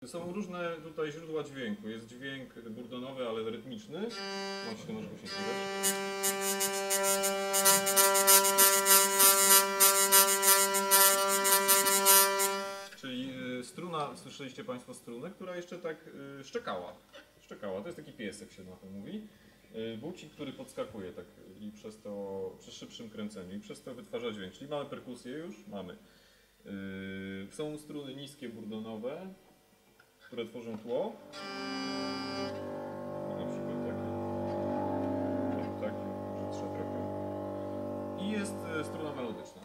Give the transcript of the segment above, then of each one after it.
Są różne tutaj źródła dźwięku. Jest dźwięk burdonowy, ale rytmiczny. Możecie to może się słyszeć. Czyli struna, słyszeliście Państwo strunę, która jeszcze tak szczekała. To jest taki piesek, się na to mówi. Bucik, który podskakuje tak i przez to, przy szybszym kręceniu i przez to wytwarza dźwięk. Czyli mamy perkusję już? Mamy. Są struny niskie, burdonowe, które tworzą tło. Na przykład takie, że trze trochę. I jest struna melodyczna.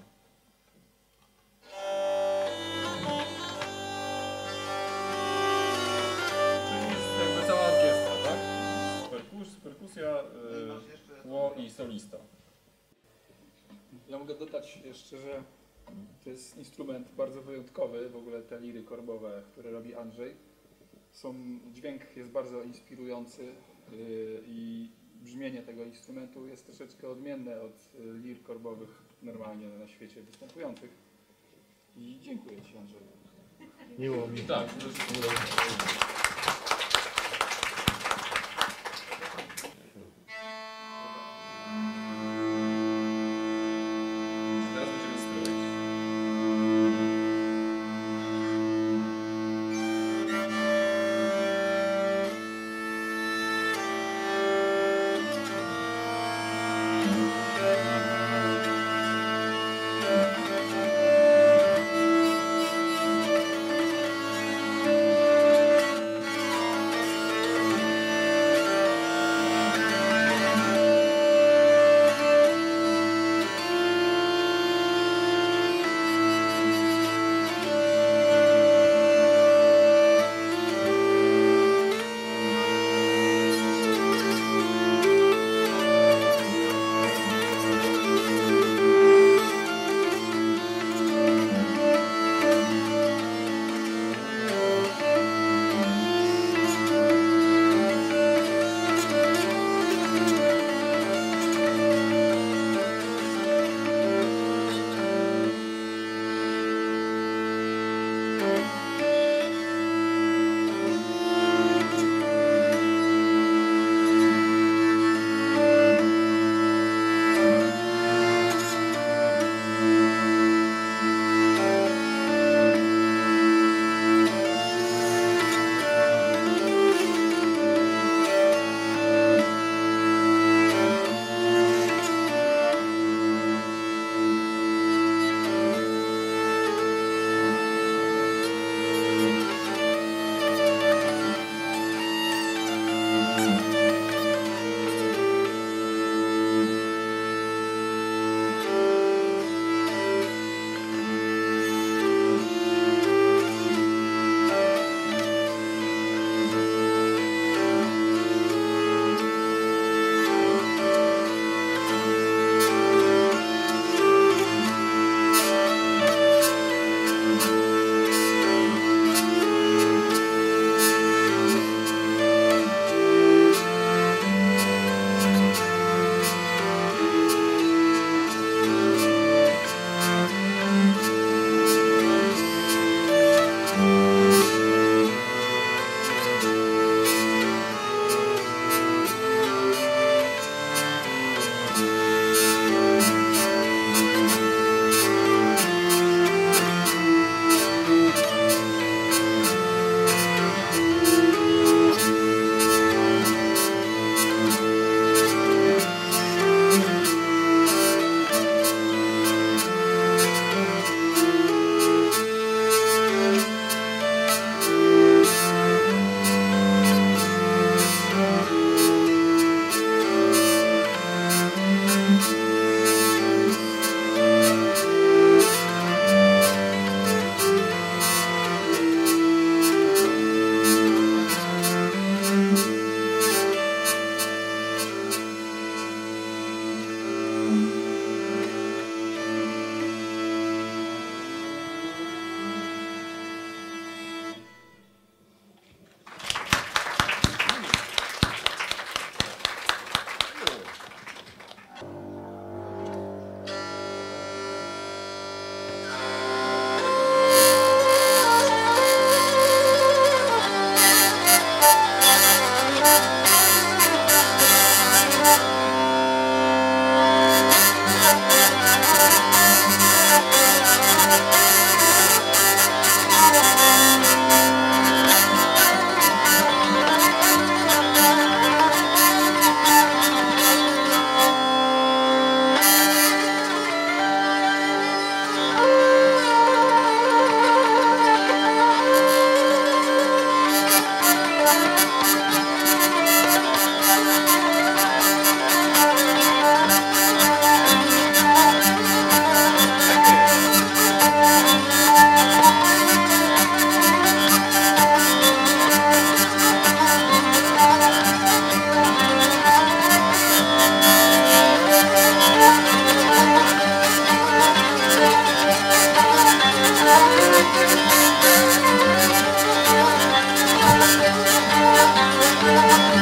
Czyli jest jakby cała orkiestra, tak? Perkusja, tło i solista. Ja mogę dodać jeszcze, że to jest instrument bardzo wyjątkowy, w ogóle te liry korbowe, które robi Andrzej. Dźwięk jest bardzo inspirujący i brzmienie tego instrumentu jest troszeczkę odmienne od lir korbowych normalnie na świecie występujących. I dziękuję Ci, Andrzej. Miło mi. Tak. Teraz będziemy stroić. Thank